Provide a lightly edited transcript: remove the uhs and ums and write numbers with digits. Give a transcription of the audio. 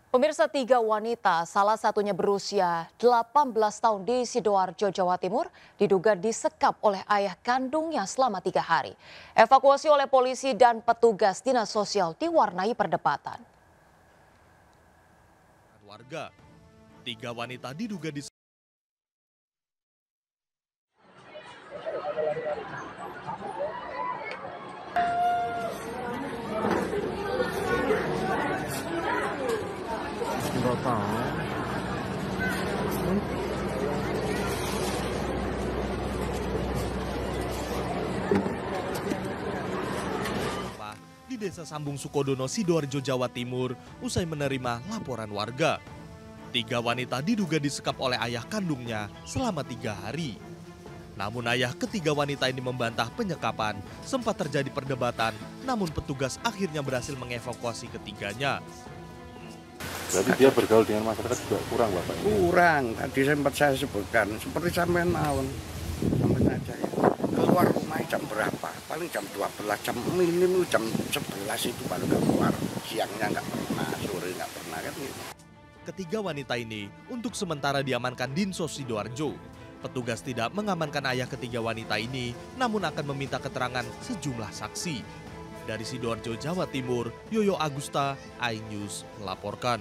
Pemirsa, 3 wanita, salah satunya berusia 18 tahun di Sidoarjo, Jawa Timur, diduga disekap oleh ayah kandungnya selama 3 hari. Evakuasi oleh polisi dan petugas dinas sosial diwarnai perdebatan. Warga, 3 wanita diduga disekap. Di Desa Sambung Sukodono, Sidoarjo, Jawa Timur, usai menerima laporan warga. 3 wanita diduga disekap oleh ayah kandungnya selama 3 hari. Namun ayah ketiga wanita ini membantah penyekapan. Sempat terjadi perdebatan, namun petugas akhirnya berhasil mengevakuasi ketiganya. Berarti dia bergaul dengan masyarakat juga kurang, Bapak? Kurang, tadi sempat saya sebutkan, seperti sampean mawon. Sampai saja ya. Keluar rumah jam berapa? Paling jam 12, jam minimum jam 11 itu baru keluar. Siangnya nggak pernah, sore nggak pernah kan gitu. Ketiga wanita ini untuk sementara diamankan Dinsos Sidoarjo. Petugas tidak mengamankan ayah ketiga wanita ini, namun akan meminta keterangan sejumlah saksi. Dari Sidoarjo, Jawa Timur, Yoyo Agusta, iNews melaporkan.